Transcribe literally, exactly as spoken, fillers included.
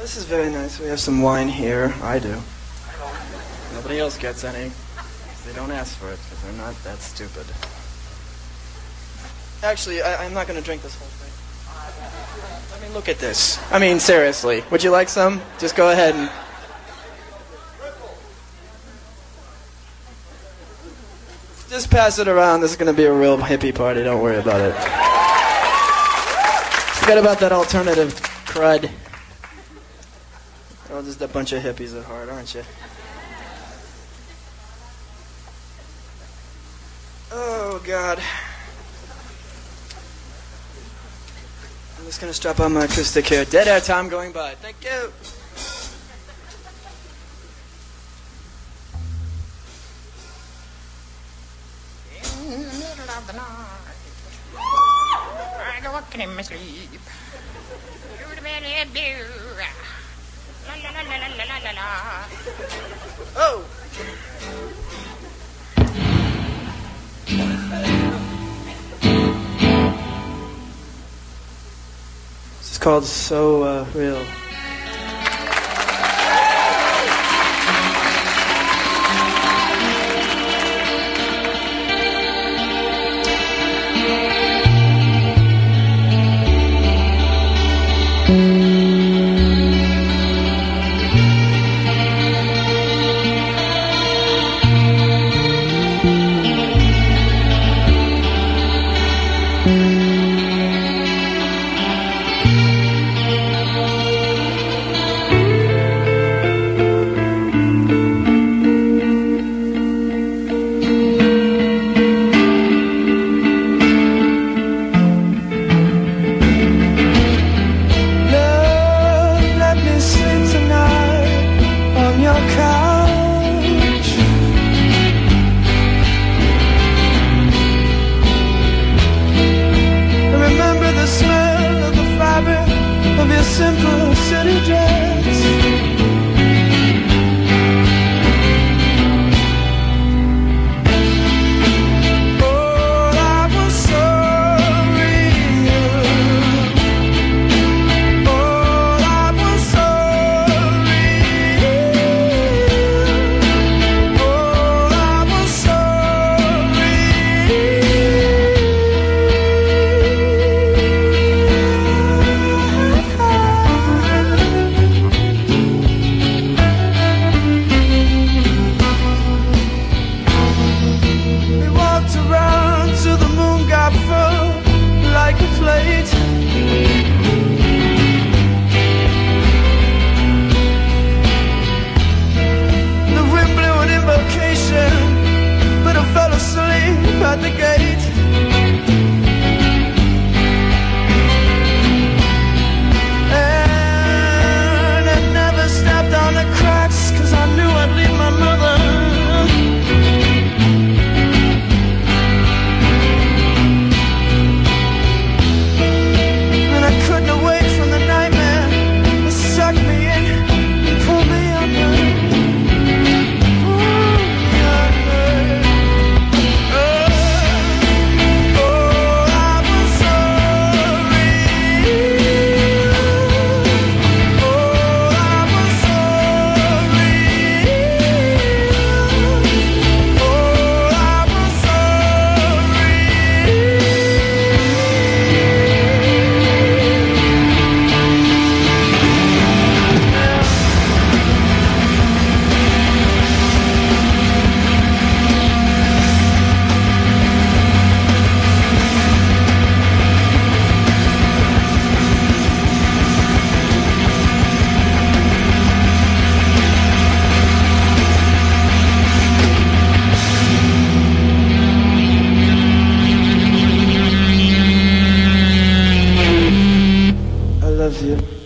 This is very nice. We have some wine here. I do. Nobody else gets any. They don't ask for it because they're not that stupid. Actually, I, I'm not going to drink this whole thing. I mean, look at this. I mean, seriously. Would you like some? Just go ahead and... Just pass it around. This is going to be a real hippie party. Don't worry about it. Forget about that alternative crud. We're all just a bunch of hippies at heart, aren't you? Oh, God. I'm just going to strap on my acoustic here. Dead air time going by. Thank you. In the middle of the night, I go walking in my sleep. Through the valley of blue. La la la la la la la la. Oh! This is called So uh, Real. Simple city dress. Oh, I was so real. Oh, I was so real. Oh, I was so at the gate. And I never stepped on the cracks, cause I knew I'd leave my mother. And I couldn't awake from the nightmare that sucked me in and pulled me under. I love you.